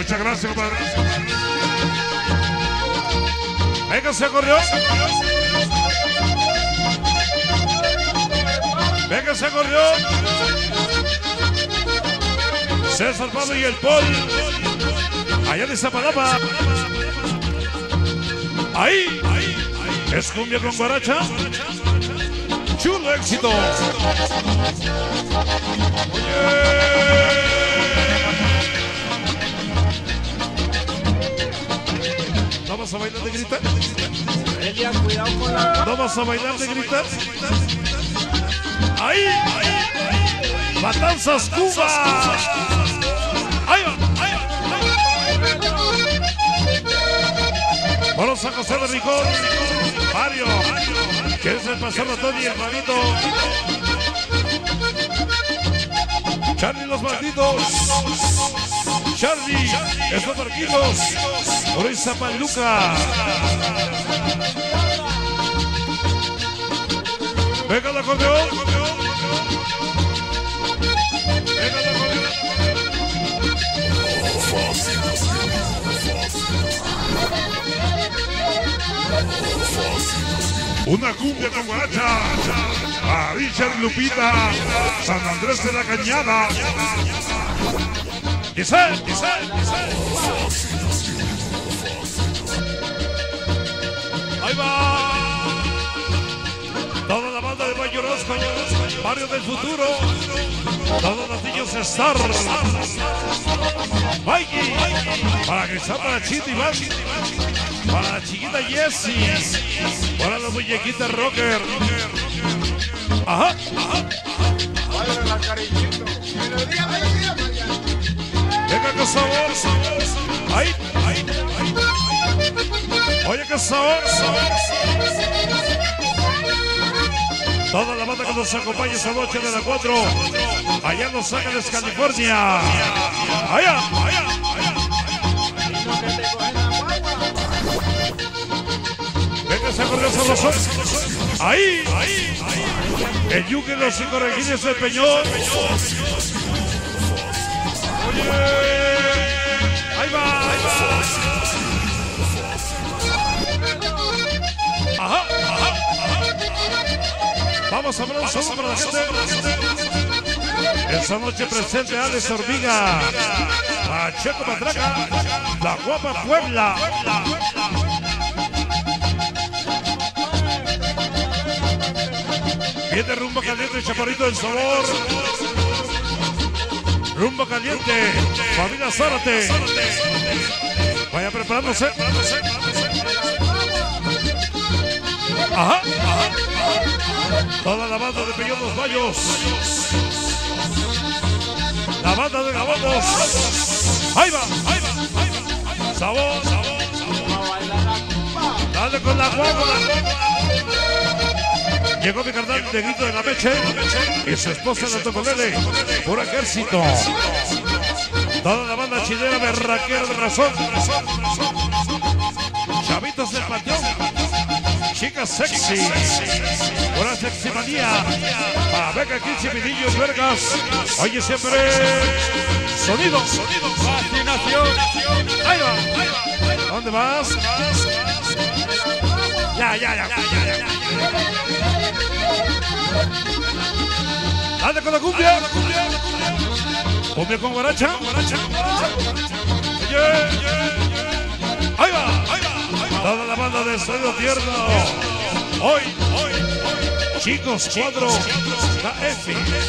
Muchas gracias, compadre. Venga, se corrió. Venga, se corrió. César Pablo y el Paul. Allá de Zapalapa. Ahí. Es cumbia con guaracha. Chulo éxito. ¿No vas a bailar de gritar? ¿No vas a bailar de gritar? Ahí. Matanzas Cuba. Ahí va. Bueno, San José de Ricón. Mario. ¿Quieres el pasar a Tony, hermanito? Charlie los malditos. Charlie, estos barquitos. Por Zapaluca. Venga el acordeón. Venga el acordeón. Una cumbia con guaracha. A Richard Lupita. San Andrés de la Cañada. Dice. Ahí va. Toda la banda de Valle Orozco, Barrio del Futuro. Todos los niños Star. Mikey. Para Cristal, para Chito y Iván. Para la chiquita Jessie. Para la muñequita Rocker. Ajá. Venga, qué sabor. Ahí. Oye, qué sabor. Toda la banda que nos acompaña esta noche de la 4. Allá en Los Ángeles, California. Allá. Venga, se corrió sabroso. Ahí. El Yuque, los 5 regines del Peñón. Oye. Ahí va. Ajá. Vamos a hablar un saludo para la gente. Esta noche presente Alex Hormiga, Pacheco Matraca, La Guapa Puebla. Viene Rumbo Caliente, Chaparrito del Sabor. Rumbo Caliente, familia Zárate. Vaya preparándose. Ajá. Toda la banda de Peñón Los Vallos. La banda de Gabotos. Ahí va. Sabor. Dale con la guagua. Llegó mi carnal de Grito de la Meche y su esposa de Tocolele. Puro ejército. Toda la banda chilena berraquera de razón. Chavitos del Panteón. Chicas sexy. Pura sexy manía. Para Beca 15 Minillos Vergas. Oye, siempre. Sonido. Fascinación. Ahí va. ¿Dónde vas? Ya. Dale con la cumbia. Cumbia con guaracha. Oye. Ahí va. Toda la banda de Sonido Tierno. Hoy. Chicos, cuadro. KF.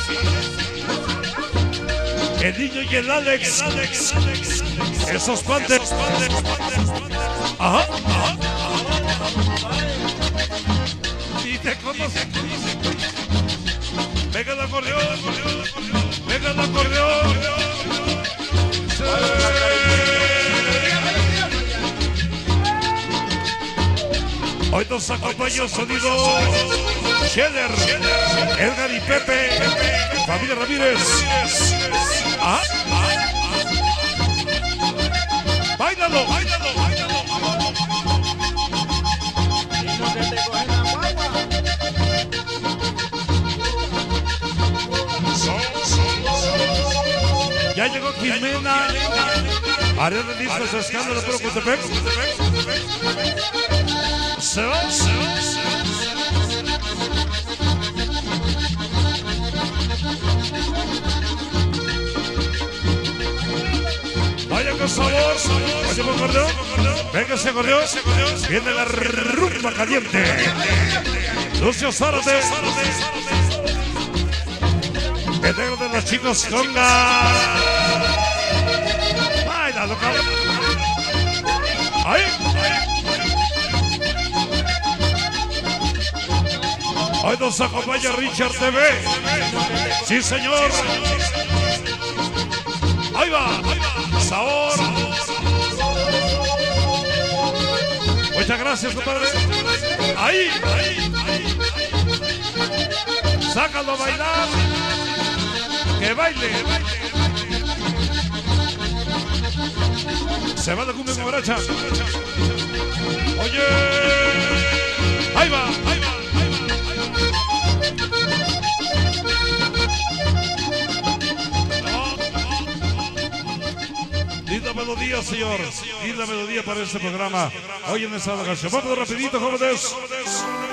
El niño y el Alex. Esos pantes. Ajá. Y te conoce. Venga el acordeón. Venga el acordeón. Hoy nos acompaña el sonido Scheller, Edgar y Pepe, familia Ramírez. Báilalo. Ya llegó Jimena. Área de discos Escándalo Puro Cutepec. Se va. Vaya con sabor. Oye, con acordeón. Venga ese acordeón. Viene la rumba caliente. Lucio Zárate. El negro de los chicos conga. Bailalo, cabrón. Ahí. Hoy nos acompaña Richard TV. Sí, señor. Ahí va. Sabor. Muchas gracias, compadre. Ahí. Sácalo a bailar. Que baile. Se va la cumbia con bracha. Oye. Ahí va. Linda melodía, señor. Linda melodía para este programa. Hoy en esta ocasión. Vamos rapidito, jóvenes.